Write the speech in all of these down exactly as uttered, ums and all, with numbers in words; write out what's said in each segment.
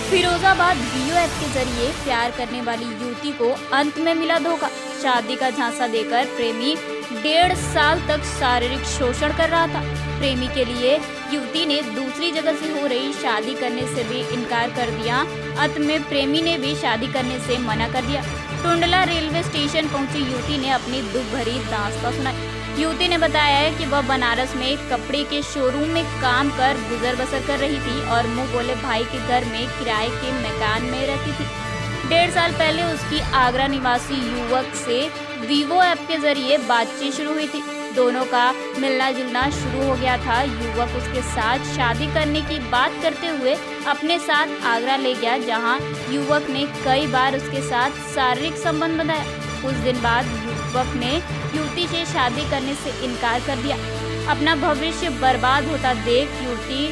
Firozabad VO app के जरिए प्यार करने वाली युवती को अंत में मिला धोखा। शादी का झांसा देकर प्रेमी डेढ़ साल तक शारीरिक शोषण कर रहा था। प्रेमी के लिए युवती ने दूसरी जगह से हो रही शादी करने से भी इनकार कर दिया। अंत में प्रेमी ने भी शादी करने से मना कर दिया। टुंडला रेलवे स्टेशन पहुंची युवती ने अपनी दुख भरी दास्तां सुनाई। युवती ने बताया है कि वह बनारस में एक कपड़े के शोरूम में काम कर गुजर बसर कर रही थी और मुंह बोले भाई के घर में किराए के मकान में रहती थी। डेढ़ साल पहले उसकी आगरा निवासी युवक से वीवो ऐप के जरिए बातचीत शुरू हुई थी। दोनों का मिलना जुलना शुरू हो गया था। युवक उसके साथ शादी करने की बात करते हुए अपने साथ आगरा ले गया, जहां युवक ने कई बार उसके साथ शारीरिक संबंध बनाया। कुछ दिन बाद युवक ने युवती से शादी करने से इनकार कर दिया। अपना भविष्य बर्बाद होता देख युवती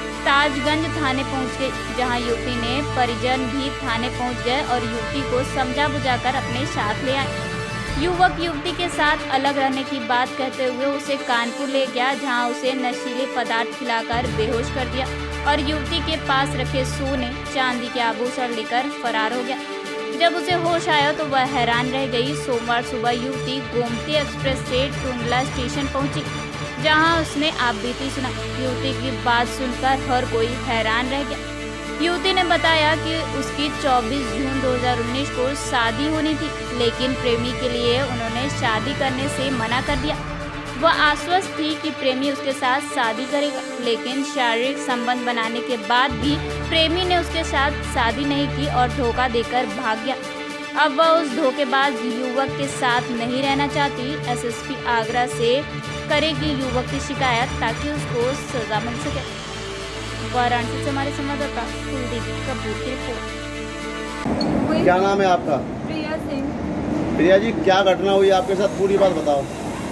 ताजगंज थाने पहुंच गई, जहां युवती ने परिजन भी थाने पहुंच गए और युवती को समझा बुझाकर अपने साथ ले आए। युवक युवती के साथ अलग रहने की बात कहते हुए उसे कानपुर ले गया, जहां उसे नशीले पदार्थ खिलाकर बेहोश कर दिया और युवती के पास रखे सोने चांदी के आभूषण लेकर फरार हो गया। जब उसे होश आया तो वह हैरान रह गई। सोमवार सुबह युवती गोमती एक्सप्रेस से टुंडला स्टेशन पहुंची, जहां उसने आप बीती सुना। युवती की बात सुनकर हर कोई हैरान रह गया। युवती ने बताया कि उसकी चौबीस जून दो हज़ार उन्नीस को शादी होनी थी, लेकिन प्रेमी के लिए उन्होंने शादी करने से मना कर दिया। वह आश्वस्त थी कि प्रेमी उसके साथ शादी करेगा, लेकिन शारीरिक संबंध बनाने के बाद भी प्रेमी ने उसके साथ शादी नहीं की और धोखा देकर भाग गया। अब वह उस धोखेबाज युवक के साथ नहीं रहना चाहती। एसएसपी आगरा से करेगी युवक की शिकायत ताकि उसको सजा मिल सके। वाराणसी से हमारे संवाददाता कुलदीप कपूर की रिपोर्ट। क्या नाम है आपका? प्रिया सिंह। प्रिया जी, क्या घटना हुई आपके साथ, पूरी बात बताओ।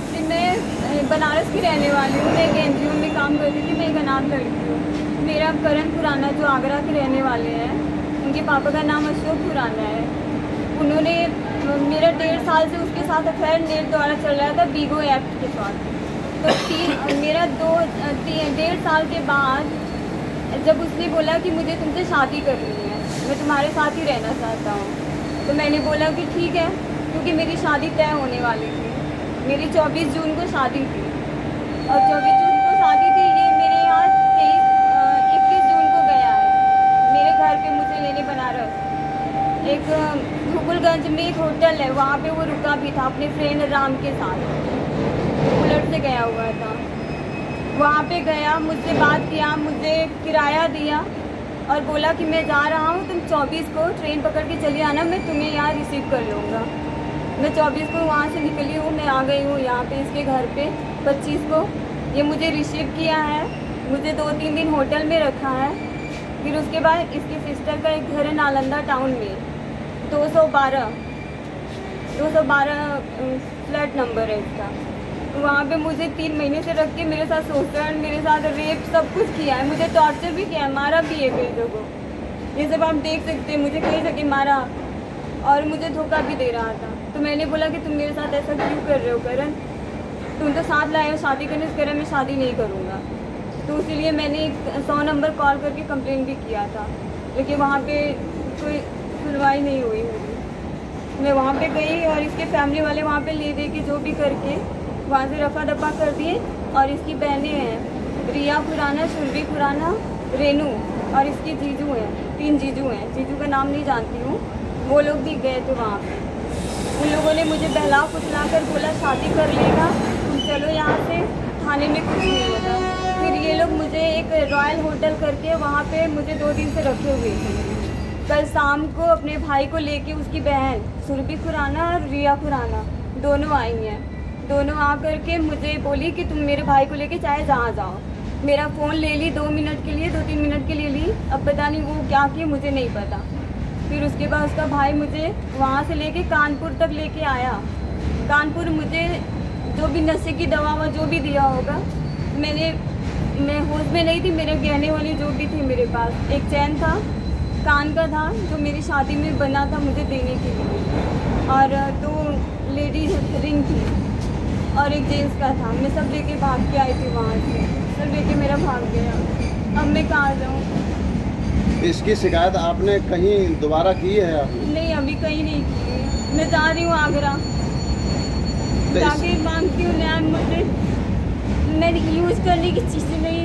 मैं बनारस की रहने वाली हूँ। मैं एक एनजीओ में काम करती थी। मैं एक अनाथ लड़की हूँ। मेरा करण खुराना जो आगरा के रहने वाले हैं, उनके पापा का नाम अशोक खुराना है। उन्होंने मेरा डेढ़ साल से उसके साथ अफेयर नेट द्वारा चल रहा था वीवो ऐप के साथ। तो तीन मेरा दो डेढ़ साल के बाद जब उसने बोला कि मुझे तुमसे शादी करनी है, मैं तुम्हारे साथ ही रहना चाहता हूँ, तो मैंने बोला कि ठीक है, क्योंकि मेरी शादी तय होने वाली थी। मेरी चौबीस जून को शादी थी और चौबीस जून को शादी थी। ये मेरे यहाँ तेईस इक्कीस जून को गया है मेरे घर पे मुझे लेने बनारस। एक हुकुलगंज में एक होटल है, वहाँ पे वो रुका भी था अपने फ्रेंड राम के साथ। बुलेट से गया हुआ था। वहाँ पे गया, मुझसे बात किया, मुझे किराया दिया और बोला कि मैं जा रहा हूँ, तुम चौबीस को ट्रेन पकड़ के चली आना, मैं तुम्हें यहाँ रिसीव कर लूँगा। मैं चौबीस को वहाँ से निकली हूँ, मैं आ गई हूँ यहाँ पे इसके घर पे पच्चीस को। ये मुझे रिसीव किया है, मुझे दो तीन दिन होटल में रखा है। फिर उसके बाद इसकी सिस्टर का एक घर है नालंदा टाउन में, दो सौ बारह दो सौ बारह फ्लैट नंबर है इसका। वहाँ पे मुझे तीन महीने से रख के मेरे साथ शोषण, मेरे साथ रेप सब कुछ किया है। मुझे टॉर्चर भी किया है, मारा भी है कई जगहों। ये सब आप देख सकते हैं, मुझे कई जगह मारा और मुझे धोखा भी दे रहा था। तो मैंने बोला कि तुम मेरे साथ ऐसा क्यों कर रहे हो करण, तुम तो साथ लाए हो शादी करने से, करण मैं शादी नहीं करूँगा। तो इसीलिए मैंने एक सौ नंबर कॉल करके कंप्लेंट भी किया था, लेकिन वहाँ पे कोई सुनवाई नहीं हुई मेरी। मैं वहाँ पे गई और इसके फैमिली वाले वहाँ पे ले दे के जो भी करके वहाँ से रफा दफा कर दिए। और इसकी बहनें हैं, रिया खुराना, सुरभि खुराना, रेनू और इसकी जीजू हैं, तीन जीजू हैं। जीजू का नाम नहीं जानती हूँ, वो लोग भी गए थे वहाँ पे। उन लोगों ने मुझे बहला फुसला कर बोला शादी कर लेगा, तुम चलो यहाँ से, थाने में कुछ नहीं होगा। फिर ये लोग मुझे एक रॉयल होटल करके वहाँ पे मुझे दो दिन से रखे हुए थे। कल शाम को अपने भाई को लेके उसकी बहन सुरभि खुराना और रिया खुराना दोनों आई हैं। दोनों आ कर के मुझे बोली कि तुम मेरे भाई को लेके चाहे जहाँ जाओ। मेरा फ़ोन ले ली, दो मिनट के लिए, दो तीन मिनट के लिए ली। अब पता नहीं वो क्या किए, मुझे नहीं पता। फिर उसके बाद उसका भाई मुझे वहाँ से लेके कानपुर तक लेके आया। कानपुर मुझे जो भी नशे की दवा वा जो भी दिया होगा, मैंने मैं होश में नहीं थी। मेरे गहने वाली जो भी थी मेरे पास, एक चैन था, कान का था जो मेरी शादी में बना था मुझे देने के लिए, और दो लेडीज रिंग थी और एक जेंट्स का था। मैं सब लेके भाग के आई थी वहाँ से, सब लेके मेरा भाग गया। अब मैं कहाँ जाऊँ? इसकी शिकायत आपने कहीं दोबारा की है आपने? नहीं, अभी कहीं नहीं की है। मैं जा रही हूँ आगरा, तो इस- जाके मांगती हूँ न्याय। मुझे मेरी यूज करने की चीज़ें नहीं